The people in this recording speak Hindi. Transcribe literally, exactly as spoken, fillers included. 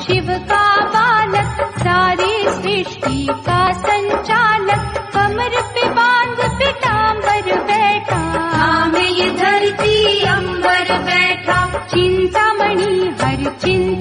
शिव का बालक, सारी सृष्टि का संचालक, कमर पे बांध पीतांबर बैठा, थामे ये धरती अंबर बैठा, चिंतामणि हर चिंता